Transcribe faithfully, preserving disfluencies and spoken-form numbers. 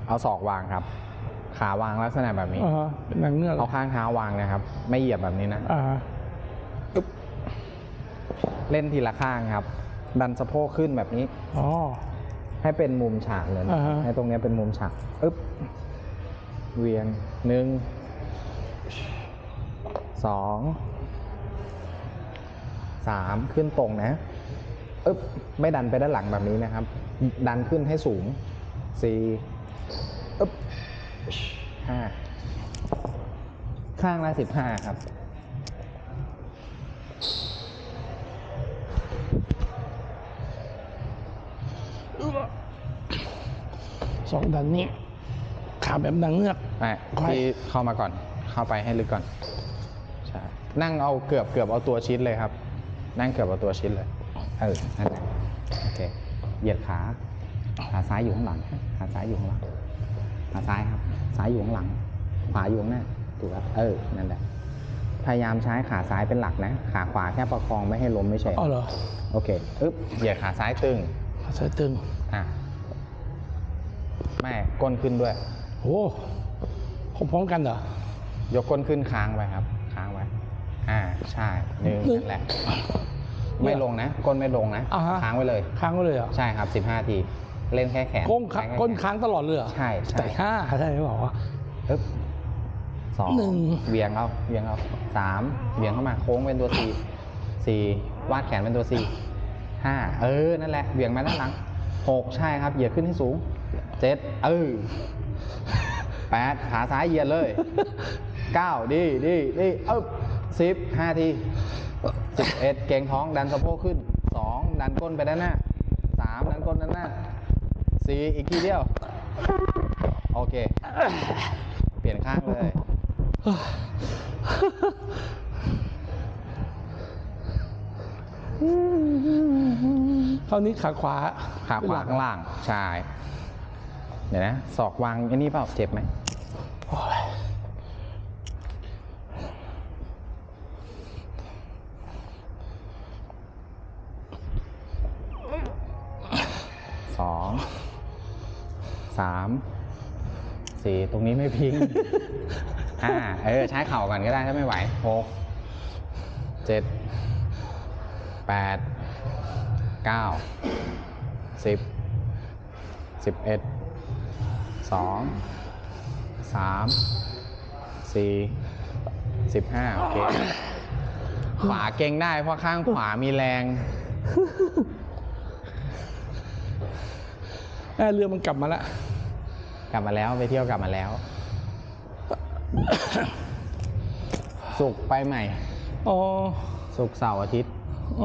เอาศอกวางครับขาวางลักษณะแบบนี้เป็นนางเงือกเอาข้างเท้าวางนะครับ ไม่เหยียบแบบนี้นะปึ๊บเล่นทีละข้างครับ ดันสะโพกขึ้นแบบนี้อ๋อให้เป็นมุมฉากเลยให้ตรงนี้เป็นมุมฉากปึ๊บเวียงหนึ่งสองสามขึ้นตรงนะปึ๊บไม่ดันไปด้านหลังแบบนี้นะครับ ดันขึ้นให้สูงสี่ปึ๊บห้าข้างละสิบห้าครับสองดันนี้ขาแบบนางเงือกที่เข้ามาก่อนเข้าไปให้ลึกก่อนใช่นั่งเอาเกือบเกือบเอาตัวชิดเลยครับนั่งเกือบเอาตัวชิดเลยเออนั่นแหละโอเคเหยียดขาขาซ้ายอยู่ข้างหลังขาซ้ายอยู่ข้างหลังขาซ้ายครับซ้ายอยู่ข้างหลังขวาอยู่ข้างหน้าถูกครับเออนั่นแหละพยายามใช้ขาซ้ายเป็นหลักนะขาขวาแค่ประคองไม่ให้ล้มไม่ใช่อ๋อเหรอโอเคอึ๊บเหยียดขาซ้ายตึงขาซ้ายตึงอ่ะแม่ก้นขึ้นด้วยโอ้พร้อมกันเหรอยกก้นขึ้นค้างไว้ครับค้างไว้อ่าใช่หนึ่งนั่นแหละไม่ลงนะก้นไม่ลงนะค้างไว้เลยค้างไว้เลยเหรอใช่ครับสิบห้าทีเล่นแค่แขนก้นก้นค้างตลอดเลยเหรอใช่ใช่แต่ห้าได้ไหมบอกว่าปึ๊บสองหนึ่งเวียงเอาเวียงเอาสามเวียงเข้ามาโค้งเป็นตัวสี่สี่วาดแขนเป็นตัวสี่ห้าเออนั่นแหละเวียงมาด้านหลังหกใช่ครับเหยียดขึ้นให้สูงเจ็ดเออแปดขาซ้ายเหยียดเลยเก้าดีดีดีเอ๊บสิบห้าทีสิบเอ็ดเก่งท้องดันสะโพกขึ้นสองดันก้นไปด้านหน้าสามดันก้นด้านหน้าสี่อีกทีเดียวโอเคเปลี่ยนข้างเลยคราวนี้ขาขวาขาขวาข้างล่างใช่เดี๋ยวนะศอกวางอันนี้เปล่าเจ็บไหมสองสามสี่ตรงนี้ไม่พิงห้าเออใช้เข่ากันก็ได้ถ้าไม่ไหวหกเจ็ดแปดเก้าสิบสิบเอ็ดสองสามสี่สิบห้าโอเคขวาเก่งได้เพราะข้างขวามีแรงเรือมันกลับมาแล้วกลับมาแล้วไปเที่ยวกลับมาแล้วศุกร์ไปใหม่อ๋อศุกร์เสาร์อาทิตย์